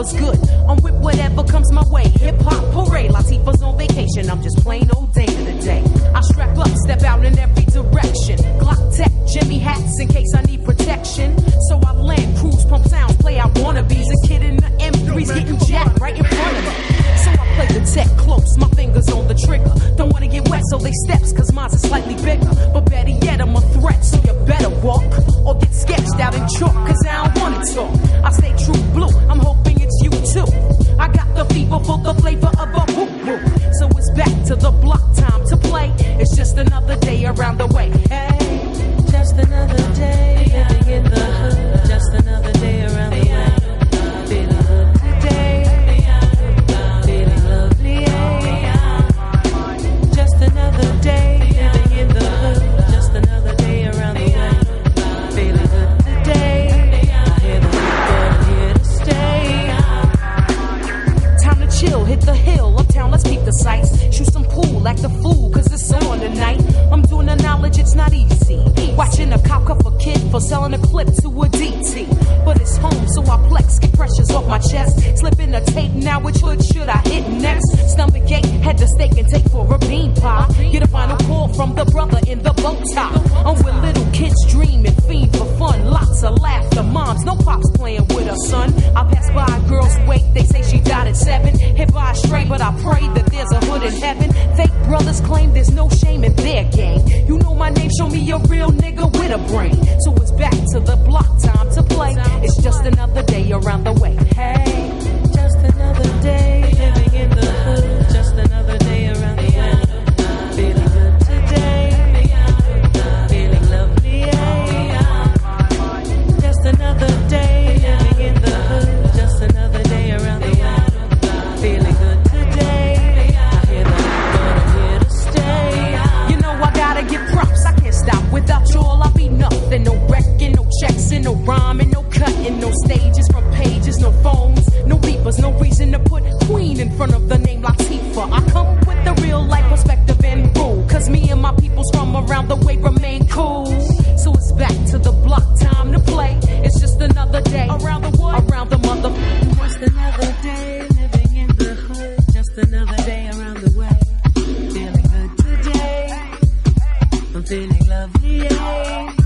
whatever's good. I'm with whatever comes my way. Hip hop parade, Latifah's on vacation. I'm just plain old day to the day. I strap up, step out in every direction. Glock tech, Jimmy hats in case I need protection. So I land, cruise, pump sounds, play out wannabes. A kid in the M3's getting jacked right in front of me. So I play the tech close, my fingers on the trigger. Don't wanna get wet, so they steps, cause mine's are slightly bigger. But better yet, I'm a threat, so you better walk or get sketched out in chalk, cause I don't wanna talk. I stay true blue, I'm hoping it's you too. I got the fever for the flavor of a whoop whoop. So it's back to the block, time to play. It's just another day around the way. Hey, just another day living in the hood. Just another day around the way. Feeling good today, feeling lovely. Just another day living in the hood. Just another day around the way. Feeling good today. I hear the people here to stay. Time to chill, hit the hill, uptown, let's peep the sights. Shoot some pool, act a fool, cause it's on tonight. I'm doing the knowledge, it's not easy. Watching a cop cuff a kid for selling a clip to a DT. But it's home, so I flex, get pressures off my chest. Slipping a tape, now which hood should I hit next? Stomach ache, head to steak and take for a bean pie. Get a final call from the brother in the bow tie. I'm with little kids dreaming, fiend for fun. Lots of laughter, moms, no pops playing with her son. I pass by a girl's wake, they say she died at 7. Hit by a stray, but I pray that there's a hood in heaven. Fake brothers claim there's no shame in their game. You know my name, show me a real nigga with a brain. So it's back to the block, time to play. It's just another day around the way. Hey, just another day living in the hood. Just another day around the way. Feeling good today, feeling lovely. Just another day living in the hood. Just another day around the way. Feeling good today. I hear the people here to stay. you know I gotta get props, I can't stop. Without you all I'll be nothing. No wrecking, no checks, and no rhyming, no cutting, no stages from pages, no phones, no beepers, no reason to put Queen in front of the name Latifah. I come with the real life perspective and rule, cause me and my peoples from around the way remain cool. So it's back to the block, time to play. It's just another day around the what? Around the mother. Just another day living in the hood. Just another day around the way. Feeling good today. I'm feeling lovely.